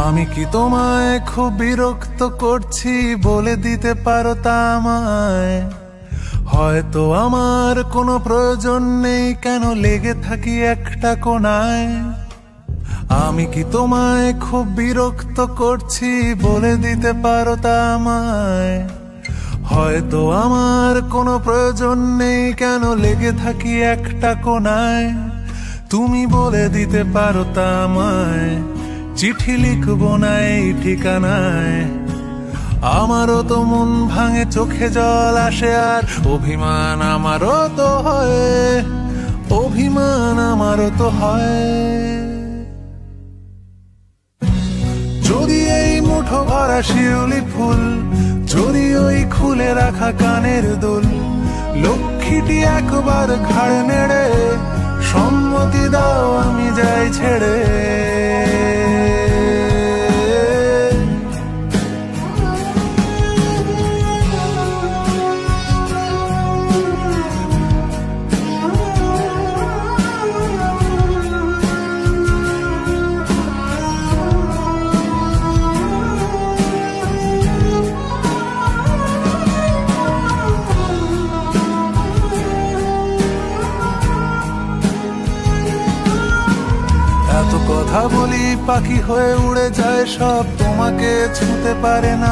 আমি কি তোমায় খুব বিরক্ত করছি বলে দিতে পারো তা আমায়? হয়তো আমার কোনো প্রয়োজন নেই, কেন লেগে থাকি একটা কোণায়। আমি কি তোমায় খুব বিরক্ত করছি বলে দিতে পারো তা আমায়? হয়তো আমার কোনো প্রয়োজন নেই, কেন লেগে থাকি একটা কোণায়। তুমি বলে দিতে পারো তা আমায়, চিঠি লিখবো না এই ঠিকানায়। আমারও তো মন ভাঙে, চোখে জল আসে, আর অভিমান আমারও তো হয়, অভিমান আমারও তো হয়। যদি এই মুঠো ভরা শিউলি ফুল, যদি ওই খুলে রাখা কানের দুল, লক্ষ্মীটি একবার ঘাড় নেড়ে সম্মতি দাও আমি যাই ছেড়ে। এত কথা বলি পাখি হয়ে উড়ে যায় সব, তোমাকে ছুঁতে পারে না।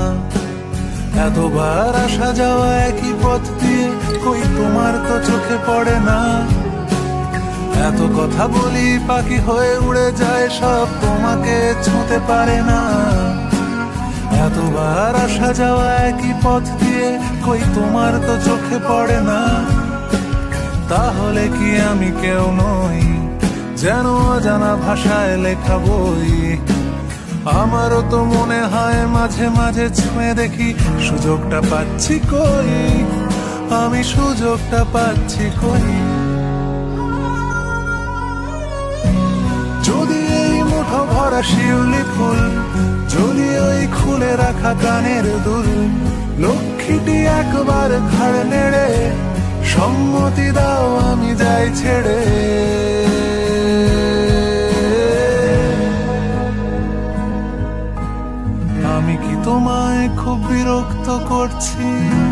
এতবার আসা যাওয়া একই পথ দিয়ে, কই তোমার তো চোখে পড়ে না। এত কথা বলি পাখি হয়ে উড়ে যায় সব, তোমাকে ছুঁতে পারে না। এতবার আসা যাওয়া একই পথ দিয়ে, কই তোমার তো চোখে পড়ে না। তাহলে কি আমি কেউ নই, যেন অজানা ভাষায় লেখা বই? আমারও তো মনে হয় মাঝে মাঝে ছুঁয়ে দেখি, সুযোগটা পাচ্ছি কই, আমি সুযোগটা পাচ্ছি কই। যদি এই মুঠো ভরা শিউলি ফুল, যদি ওই খুলে রাখা কানের দুল, লক্ষ্মীটি একবার ঘাড় নেড়ে সম্মতি দাও আমি যাই ছেড়ে। আমি কি তোমায় খুব বিরক্ত করছি?